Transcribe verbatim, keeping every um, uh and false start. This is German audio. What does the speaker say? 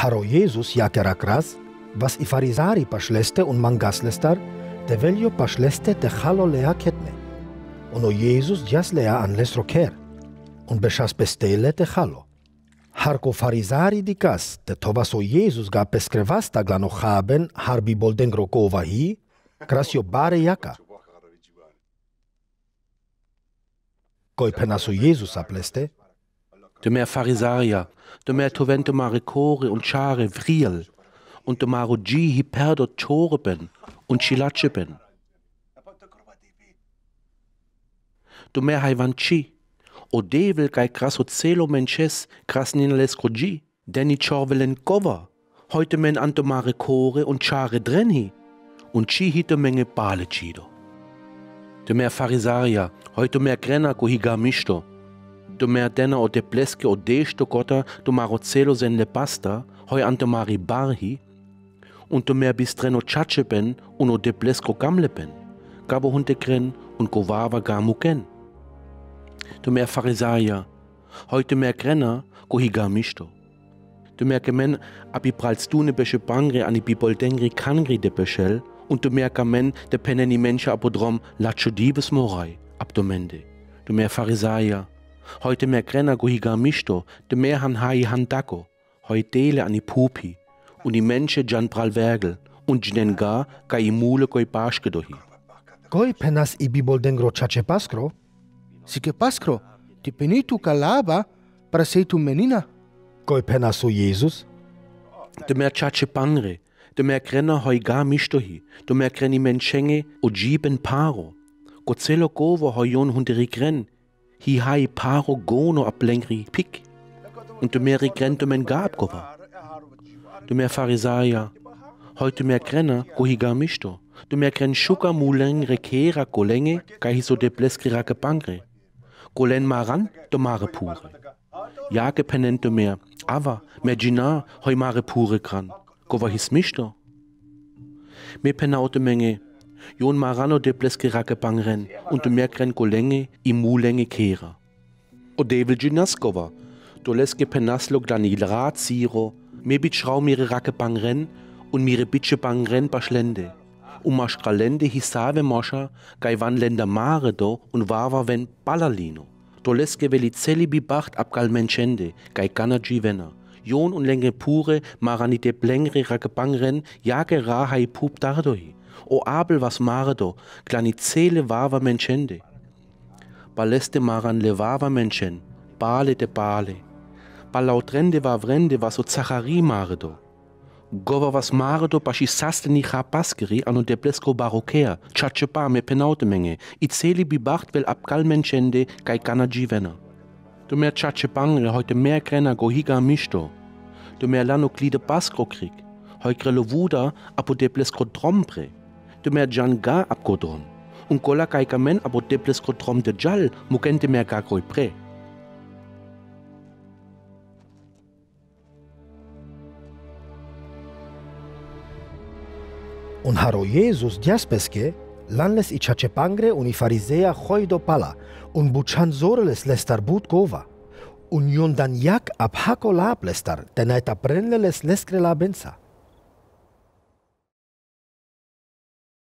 haro Jesus jakera kras, was i farisari pašleste un mangaslestar, de veljo pašleste te halo lea ketne. Ono Jesus jas lea an les roker, un bešas bestele te halo. Harko farisari dikas, te tovaso Jesus ga peskrevasta glano haben, harbi boldengro kova hi, krasio bare jaka. Koi penaso Jesus apleste, de mer Pharisaria, de mer tovente marekore und chare vriel, und de maro gi hiperdo torben und chilatcheben. De mer haivanchi, o devil kai kraso celo menches krasninales krogi, deni chorvelen kova, heute men anto marekore und chare drenhi, und chi hite menge bale chido. De mer Pharisaria, heute mer grena ko higamisto, do mer dena o de pleske o desto kota do marocelo zen le pasta, hoi ante mari barhi, und do mer bistreno chacheben und o de plesko gamleben, gabo hunde gren und go wawa gamuken. Do mer Pharisaria, heute mer grena ko higamisto. Do mer kemen abi pralstune besche bangre ani biboldengri kangri de beschel, und do mer kamen de peneni menche apodrom lacho dives morai, abdomende. Do mer Pharisaria, heute mer grena go higamisto, de mer han hai handako, heute dele ani pupi, und die Menschen jan pralvergel, und jnen ga ka i mule koi paschke dohi. Koi penas i biboldengro chache paskro? Si que paskro, ti penitu kalaba para sei tu menina. Koi penaso Jesus? De mer chache pangre, de mer grena hoi ga mistohi, de mer greni menschenge o jiben paro, gozelo govo hoion hunderi gren, hi hai paro gono ablengri pik, und de mer gren de men gab gova. De mer Pharisaria, heute mer grena go higa misto, de mer gren shuka muleng rekera golenge, kai hiso de bleskira gebangre, golen maran de mare pure. Jage penente mer, aber mer gina hoi mare pure gran, gova his misto. Me penaute menge, jon marano de bleskira gebangren, und de mer gren golenge i mulenge kera. O devil ginaskova, do leske penaslo glani rat siro, me bit schrau mire racke bangren und mire bitsche bangren baschlende. Um maschralende hisave moscha, gai van lender mare do und wawa wen ballalino. Do leske veli celi bibacht abgal menschende, gai gana givena. Jon und lenge pure marani de blengre racke bangren, jage rahai pup dardohi. O abel was mare do, glani cele wawa menschende. Baleste maran le wawa menschen, bale de bale. Balautrende va vrende va so Zachari maredo. Gova vas maredo pashi saste ni chapaskeri anu de blesko barokea, chachepa me penaute menge, itzeli bibacht vel abgal menschende kai kana givena. Du mer chachepangre heute mehr grena go higa misto. Du mer lano klide baskro krig, heu grelo wuda apo de blesko trompre. Du mer janga abgodron. Un gola kai kamen apo de blesko trom de jal, mukente mer gagoi pre. Un haro Jesus diaspeske, lanles i chachepangre un i farisea hoido pala, un buchan zoreles lestar but gova, un yon dan jak ab hako lab lestar, tenait aprenleles leskre la bensa.